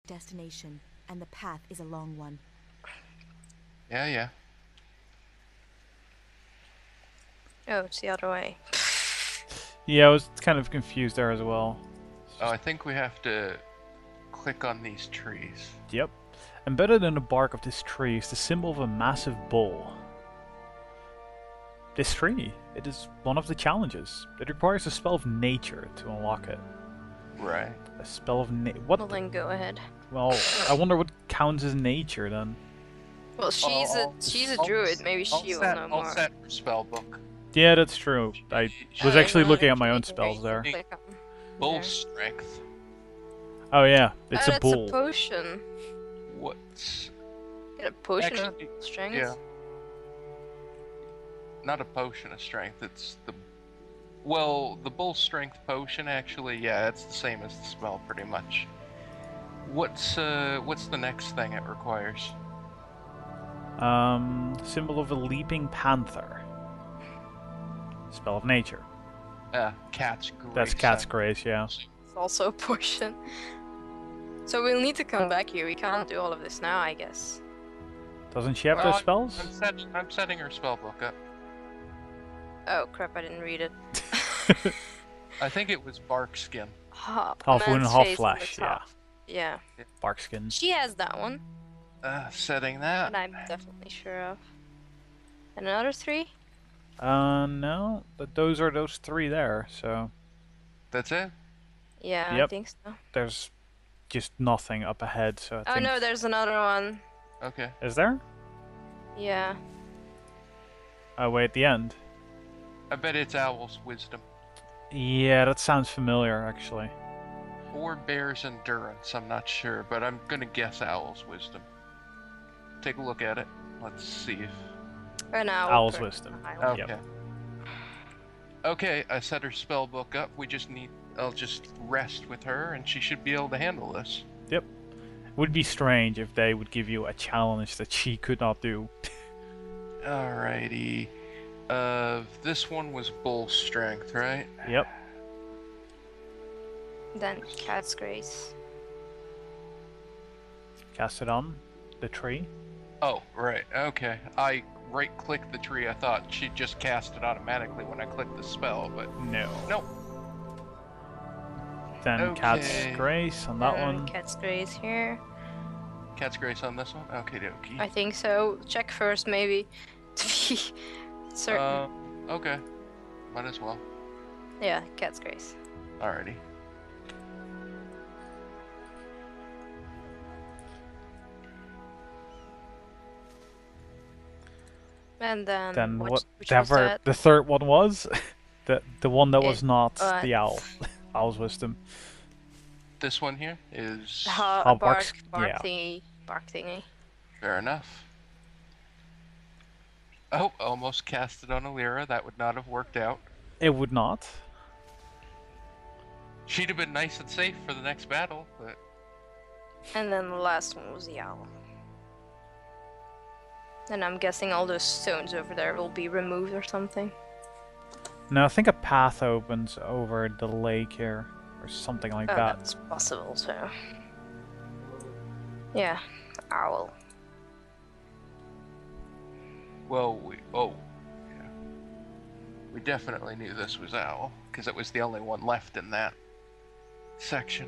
destination, and the path is a long one. Yeah, yeah. Oh, it's the other way. Yeah, I was kind of confused there as well. Oh, I think we have to click on these trees. Yep. Embedded in the bark of this tree is the symbol of a massive bull. This tree, it is one of the challenges. It requires a spell of nature to unlock it. Right. A spell of what? Well, then go ahead. Well, I wonder what counts as nature then. Well, she's a druid. Maybe she will know more. I'll set her spell book. Yeah, that's true. I was actually looking at my own spells there. Bull strength. Oh yeah, it's a That's bull. a potion. What's... Get a potion Actually, of strength? Yeah. Not a potion of strength, it's the... Well, the bull strength potion, actually, yeah, it's the same as the spell, pretty much. What's the next thing it requires? Symbol of a leaping panther. Spell of nature. Cat's grace. That's cat's grace, yeah. It's also a potion. So we'll need to come back here. We can't do all of this now, I guess. Doesn't she have those spells? I'm setting her spell book up. Oh crap, I didn't read it. I think it was bark skin. Half wound, man's half face flesh, on the yeah. top. Yeah. Bark skin. She has that one. Setting that. And I'm definitely sure of. And another 3? No, but those are those 3 there, so... That's it? Yeah, Yep. I think so. There's just nothing up ahead, so I Oh think... no, there's another one. Okay. Is there? Yeah. Oh, wait, at the end. I bet it's Owl's wisdom. Yeah, that sounds familiar, actually. Or Bear's endurance, I'm not sure, but I'm gonna guess Owl's wisdom. Take a look at it. Let's see if... An owl. Owl's wisdom. Okay. Yep. Okay, I set her spell book up. I'll just rest with her and she should be able to handle this. Yep. Would be strange if they would give you a challenge that she could not do. Alrighty. This one was bull strength, right? Yep. Then cat's grace. Cast it on the tree. Oh, right, okay. I right-clicked the tree. I thought she'd just cast it automatically when I clicked the spell, but... No. Nope. Then Okay. Cat's Grace on that one. Cat's grace here. Cat's grace on this one? Okie dokie. I think so. Check first, maybe. To be certain. Okay. Might as well. Yeah, cat's grace. Alrighty. And then, Then which was whatever that? the third one was, the one that was It not was- the owl, Owl's wisdom. This one here is... Oh, bark yeah. thingy. Fair enough. Oh, almost cast it on Alira. That would not have worked out. It would not. She'd have been nice and safe for the next battle, but... And then the last one was the owl. And I'm guessing all those stones over there will be removed or something. No, I think a path opens over the lake here, or something like Oh, that. that's possible, so... Yeah, owl. Well, yeah. We definitely knew this was Owl, because it was the only one left in that section.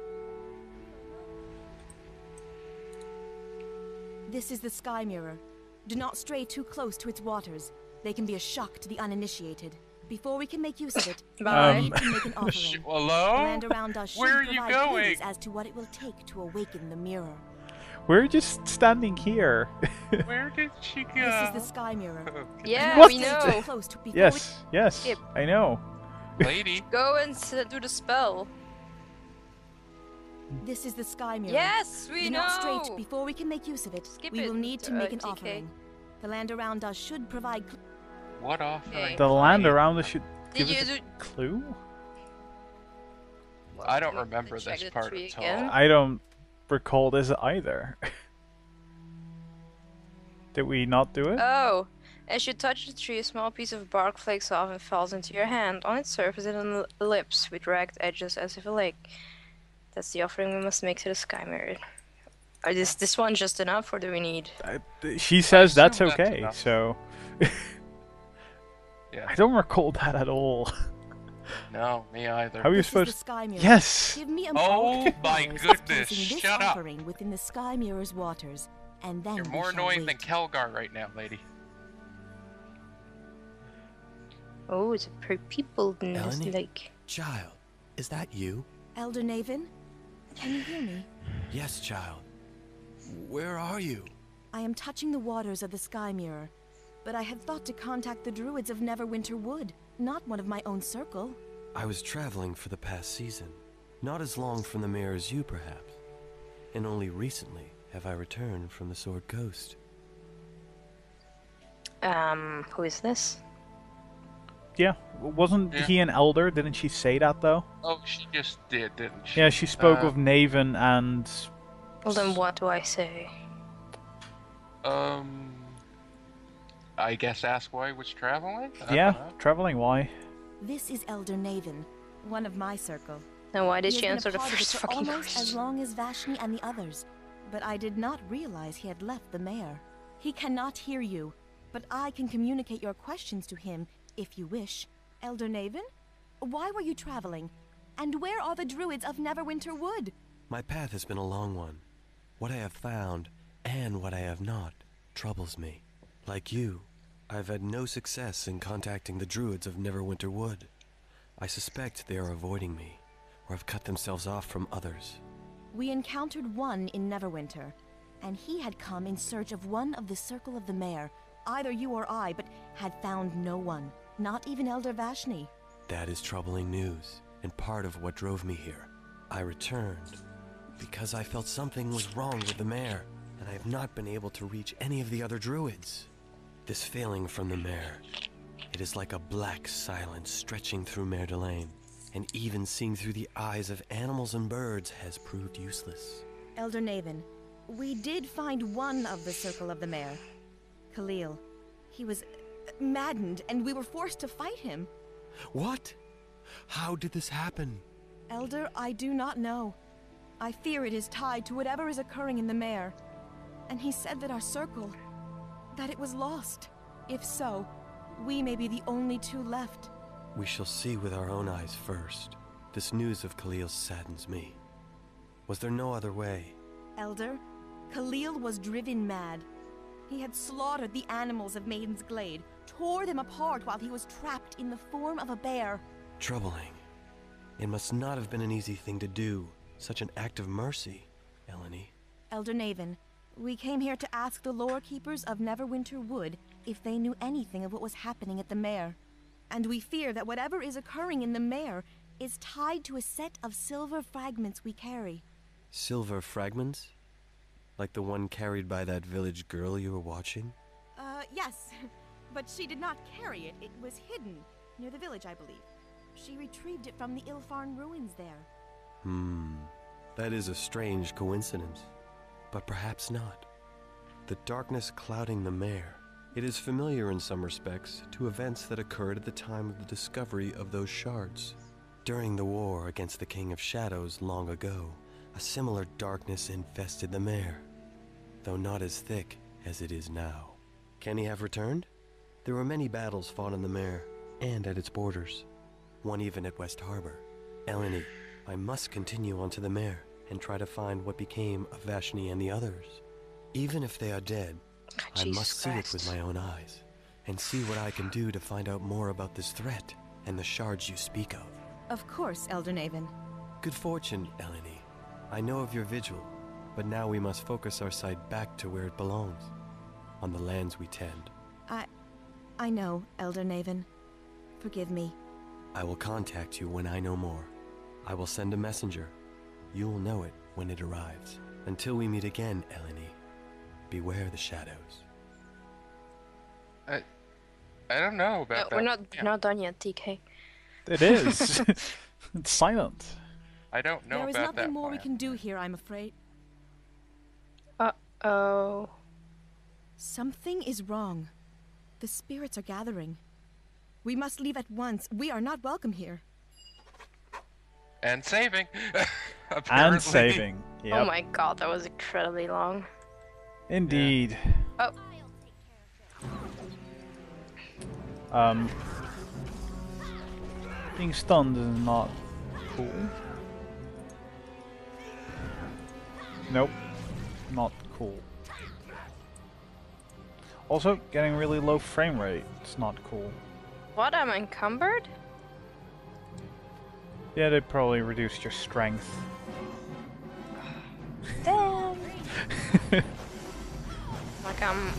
This is the Sky Mirror. Do not stray too close to its waters. They can be a shock to the uninitiated. Before we can make use of it, we need to make an offering. The Hello? land around us should Where are you provide going? clues as to what it will take to awaken the mirror. We're just standing here. Where did she go? This is the Sky Mirror. Yeah, What? we Stray know. too close to before Yes, yes, Skip. I know. Lady. Go and do the spell. This is the Sky Mirror. Yes, we Do know. not stray before we can make use of it. Skip we it, will need to make an TK. offering. The land around us should provide. What offering? The land around us should Did give you us do? a clue? I don't Well, remember check this the part tree at again. all. I don't recall this either. Did we not do it? Oh, as you touch the tree, a small piece of bark flakes off and falls into your hand. On its surface, it ellipses with ragged edges as if a lake. That's the offering we must make to the Sky Mirror. Is this one just enough, or do we need... She says that's assume that's okay, enough. so... Yeah. I don't recall that at all. No, me either. How are you This is the supposed Sky Mirror. Yes! Give me a Oh multiple my powers goodness, placing this shut up. offering within the Sky Mirror's waters, and then You're we more shall annoying than wait. Kelgar right now, lady. Oh, it's a people in this Eleni? lake. Child, is that you? Elder Naven, can you hear me? Yes, child. Where are you? I am touching the waters of the Sky Mirror, but I had thought to contact the druids of Neverwinter Wood, not one of my own circle. I was traveling for the past season. Not as long from the mirror as you, perhaps. And only recently have I returned from the Sword Coast. Who is this? Yeah, wasn't Yeah. he an elder? Didn't she say that, though? Oh, she just did, didn't she? Yeah, she spoke of Naven and... Well, then what do I say? I guess ask why he was traveling? I Yeah, don't know. traveling why? This is Elder Naven, one of my circle. Then why did He she has answer been a the part of it first for fucking almost as question? long as Vashni and the others, but I did not realize he had left the mayor. He cannot hear you, but I can communicate your questions to him if you wish. Elder Naven, why were you traveling? And where are the druids of Neverwinter Wood? My path has been a long one. What I have found, and what I have not, troubles me. Like you, I've had no success in contacting the druids of Neverwinter Wood. I suspect they are avoiding me, or have cut themselves off from others. We encountered one in Neverwinter, and he had come in search of one of the Circle of the Mayor, either you or I, but had found no one, not even Elder Vashni. That is troubling news, and part of what drove me here. I returned because I felt something was wrong with the mayor, and I have not been able to reach any of the other druids. This failing from the mayor, it is like a black silence stretching through Mer de Lane, and even seeing through the eyes of animals and birds has proved useless. Elder Naven, we did find one of the Circle of the Mayor, Khalil. He was maddened, and we were forced to fight him. What? How did this happen? Elder, I do not know. I fear it is tied to whatever is occurring in the Mayor. And he said that our circle, that it was lost. If so, we may be the only two left. We shall see with our own eyes first. This news of Khalil saddens me. Was there no other way? Elder, Khalil was driven mad. He had slaughtered the animals of Maiden's Glade, tore them apart while he was trapped in the form of a bear. Troubling. It must not have been an easy thing to do. Such an act of mercy, Eleni. Elder Naven, we came here to ask the lore keepers of Neverwinter Wood if they knew anything of what was happening at the Mayor. And we fear that whatever is occurring in the Mayor is tied to a set of silver fragments we carry. Silver fragments? Like the one carried by that village girl you were watching? Yes. But she did not carry it. It was hidden near the village, I believe. She retrieved it from the Ilfarn ruins there. That is a strange coincidence. But perhaps not. The darkness clouding the mare. It is familiar in some respects to events that occurred at the time of the discovery of those shards. During the war against the King of Shadows long ago, a similar darkness infested the mare, though not as thick as it is now. Can he have returned? There were many battles fought in the mare, and at its borders. One even at West Harbor. Eleni, I must continue onto the mare and try to find what became of Vashni and the others. Even if they are dead, I must see it with my own eyes, and see what I can do to find out more about this threat and the shards you speak of. Of course, Elder Naven. Good fortune, Eleni. I know of your vigil, but now we must focus our sight back to where it belongs, on the lands we tend. I know, Elder Naven. Forgive me. I will contact you when I know more. I will send a messenger. You will know it when it arrives. Until we meet again, Eleni, beware the shadows. I don't know about that. We're not done yet, TK. It is. It's silent. I don't know There is about that. nothing more we plan. can do here, I'm afraid. Uh-oh. Something is wrong. The spirits are gathering. We must leave at once. We are not welcome here. And saving. Apparently. And saving. Oh Yep. my god, that was incredibly long. Indeed. Oh, Being stunned is not cool. Nope. Not cool. Also, getting really low frame rate. It's not cool. what? I'm encumbered? Yeah, they probably reduced your strength. Damn. Like I'm.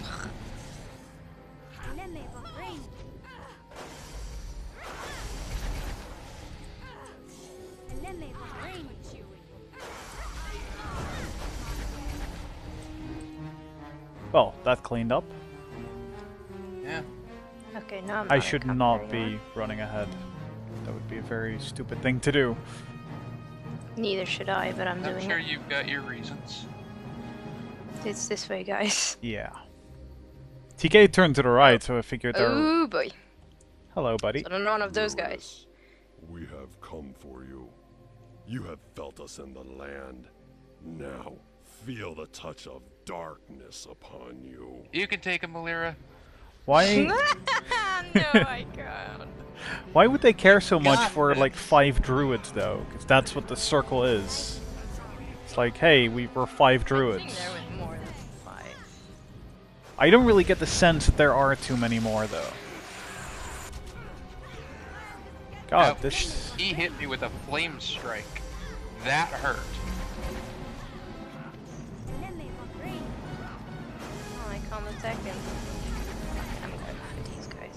Well, that cleaned up. Yeah. Okay, no, I'm I not should encumbered not anymore. be running ahead. That would be a very stupid thing to do. Neither should I, but I'm I'm doing sure it. you've got your reasons. It's this way, guys. Yeah. TK turned to the right, so I figured there. Oh boy. Hello, buddy. So I'm one of those guys. We have come for you. You have felt us in the land. Now, feel the touch of darkness upon you. You can take him, Malira. Why? No, I can't. Why would they care so much God, for man. like 5 druids though? Because that's what the circle is. It's like, hey, we're 5 I think druids. there was more than 5. I don't really get the sense that there are too many more though. God, Ouch. this. He hit me with a flame strike. That hurt. Oh, I can't attack him. I'm going for these guys.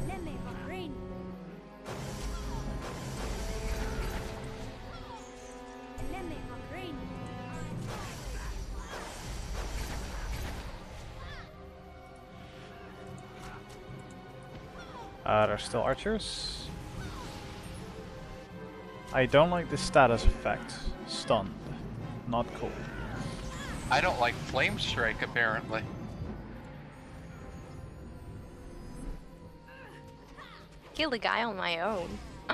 There's still archers. I don't like the status effect. Stunned. Not cool. I don't like flame strike, apparently. Kill the guy on my own.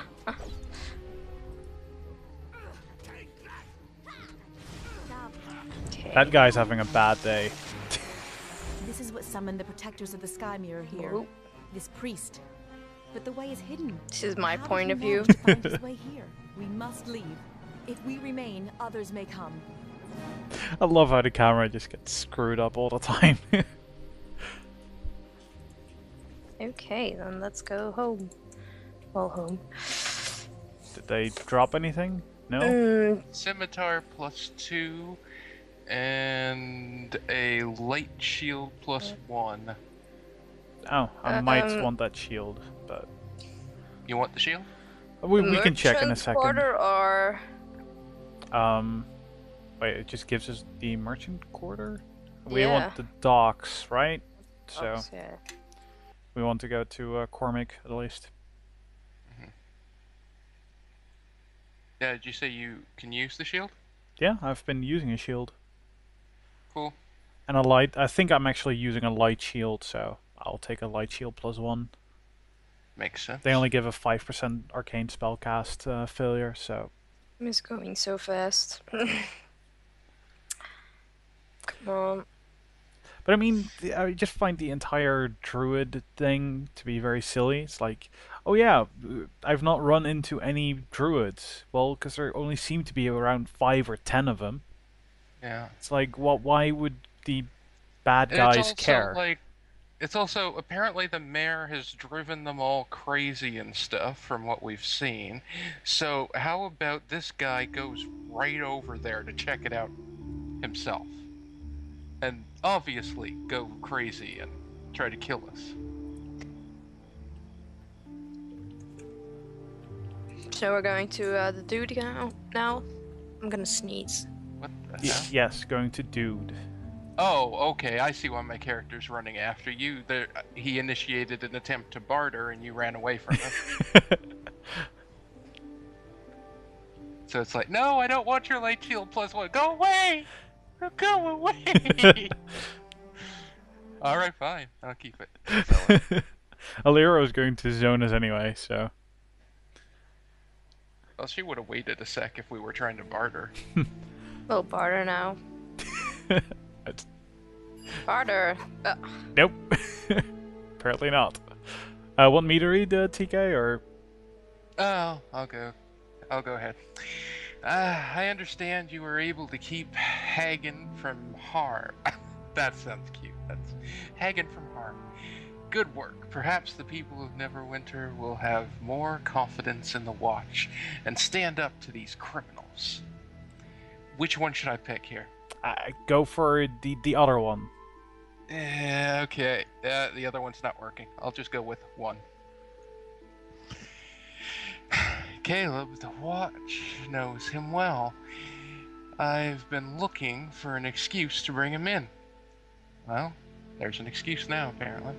Okay. That guy's having a bad day. This is what summoned the protectors of the Sky Mirror here. Oh. This priest. But the way is hidden. This is my How did point he of view. manage to find his way here? We must leave. If we remain, others may come. I love how the camera just gets screwed up all the time. Okay, then let's go home. Well, home. Did they drop anything? No? Scimitar +2 and a light shield +1. Oh, I might Um, want that shield, but You want the shield? we can check in a Merchant second. Quarter or Wait, it just gives us the merchant quarter? We Yeah. want the docks, right? So Ops, yeah. we want to go to Cormac at least. Yeah, did you say you can use the shield? Yeah, I've been using a shield. Cool. And a light. I think I'm actually using a light shield, so I'll take a light shield +1. Makes sense. They only give a 5% arcane spellcast failure, so It's going so fast. Come on. But I mean, I just find the entire druid thing to be very silly. It's like, oh yeah, I've not run into any druids. Well, because there only seem to be around 5 or 10 of them. Yeah. It's like, why would the bad And guys it's also care? like, it's also apparently the mayor has driven them all crazy and stuff from what we've seen. So how about this guy goes right over there to check it out himself, and obviously go crazy and try to kill us. So we're going to the dude now. I'm gonna sneeze. What the hell? Yes, going to dude. Oh, okay. I see why my character's running after you. There, he initiated an attempt to barter, and you ran away from him. So it's like, no, I don't want your light shield +1. Go away! Go away! All right, fine. I'll keep it. So, Alira is going to zone us anyway, so Well, she would have waited a sec if we were trying to barter. We'll barter now. It's- Barter. Nope. Apparently not. Want me to read TK or? Oh, I'll go. I'll go ahead. I understand you were able to keep Hagen from harm. That sounds cute. That's Hagen from harm. Good work. Perhaps the people of Neverwinter will have more confidence in the Watch and stand up to these criminals. Which one should I pick here? Go for the other one. Okay. The other one's not working. I'll just go with one. Caleb, the Watch, knows him well. I've been looking for an excuse to bring him in. Well, there's an excuse now, apparently.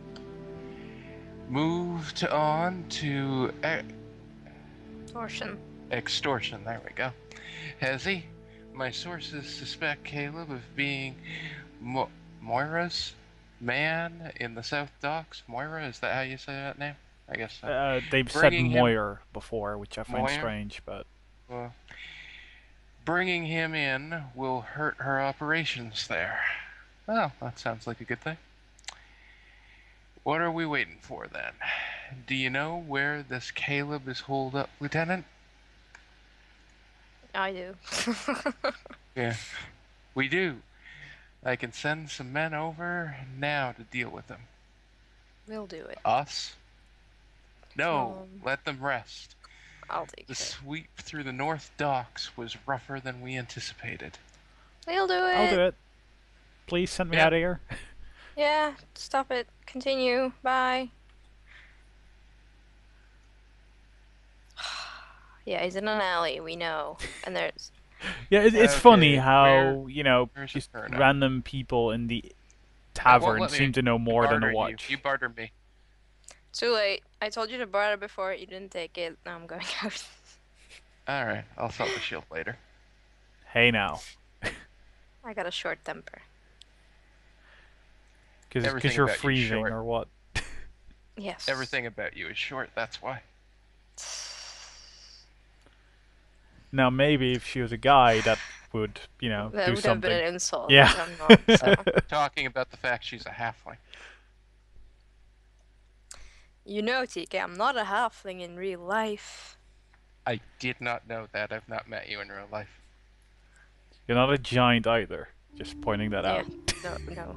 Moved on to Extortion. extortion. There we go. Has he? My sources suspect Caleb of being Moira's man in the South Docks. Moira, is that how you say that name? I guess so. They've said Bringing him- Moir before, which I find Moir? strange, but Well, bringing him in will hurt her operations there. Well, that sounds like a good thing. What are we waiting for then? Do you know where this Caleb is holed up, Lieutenant? I do. Yeah, we do. I can send some men over now to deal with him. We'll do it. Us? No, Um, let them rest. I'll take The it. sweep through the North Docks was rougher than we anticipated. We'll do it. I'll do it. Please send me Yeah. out of here. Yeah, stop it. Continue. Bye. Yeah, he's in an alley, we know. And there's... Yeah, it's Okay, funny how, where's just the turnout? random people in the won't tavern let me seem to know more than the Barter Watch. You bartered me. Too late. I told you to barter before, you didn't take it. Now I'm going out. Alright, I'll sell the shield later. Hey now. I got a short temper. Because Everything you're about you freezing short. or what? Yes. Everything about you is short, that's why. Now maybe if she was a guy, that would, That do would have something. been an insult. Yeah. But I'm not, so. Talking about the fact she's a halfling. You know, TK, I'm not a halfling in real life. I did not know that. I've not met you in real life. You're not a giant either. Just pointing that Yeah. out. No,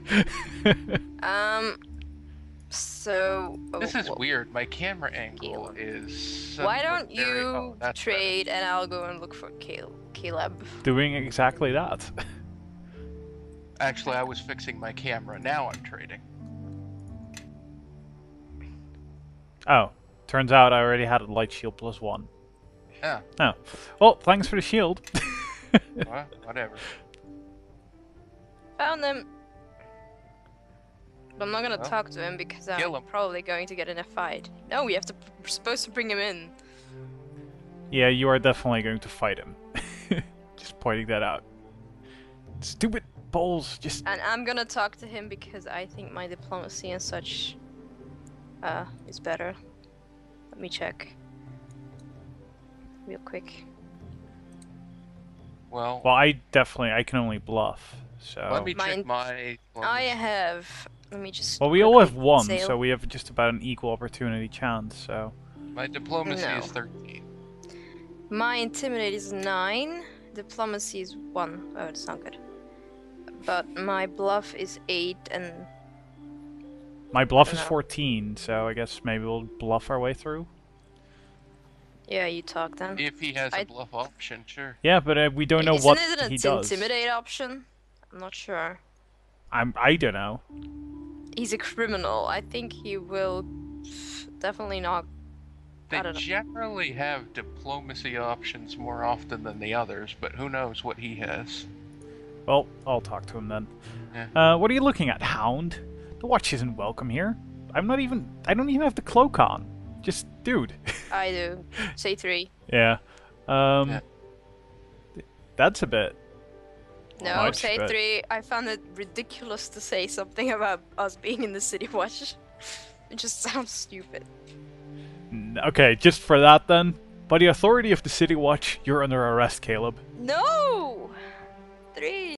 no. So... This is wh- weird. My camera angle Caleb. is. Why suddenly don't very... you oh, that's better. trade and I'll go and look for Caleb? Doing exactly that. Actually, I was fixing my camera. Now I'm trading. Oh, turns out I already had a light shield +1. Yeah, Oh, well, thanks for the shield. well, whatever. Found them. But I'm not gonna Well, talk to him because kill I'm him. probably going to get in a fight. No, we have to. We're supposed to bring him in. Yeah, you are definitely going to fight him. Just pointing that out. Stupid balls, just... And I'm gonna talk to him because I think my diplomacy and such is better. Let me check. Real quick. Well, Well, I can only bluff, so... let me Mine- check my. I have. Let me just. Well, we all have quickly one, sail. so we have just about an equal opportunity chance, so... My diplomacy No. is 13. My intimidate is 9. Diplomacy is 1. Oh, it's not good. But my bluff is 8 and My bluff is dunno. 14, so I guess maybe we'll bluff our way through? yeah, you talk then. If he has I- a bluff option, sure. Yeah, but we don't know Isn't what it an he does. intimidate option? I'm not sure. I don't know. He's a criminal. I think he will definitely not. They I don't know. generally have diplomacy options more often than the others, but who knows what he has. Well, I'll talk to him then. Yeah. What are you looking at, Hound? The watch isn't welcome here. I don't even have the cloak on. Just, dude. I do. Say 3. Yeah. Yeah. That's a bit. No, Much, say but- 3. I found it ridiculous to say something about us being in the City Watch. It just sounds stupid. Okay, just for that then, By the authority of the City Watch, you're under arrest, Caleb. No! 3.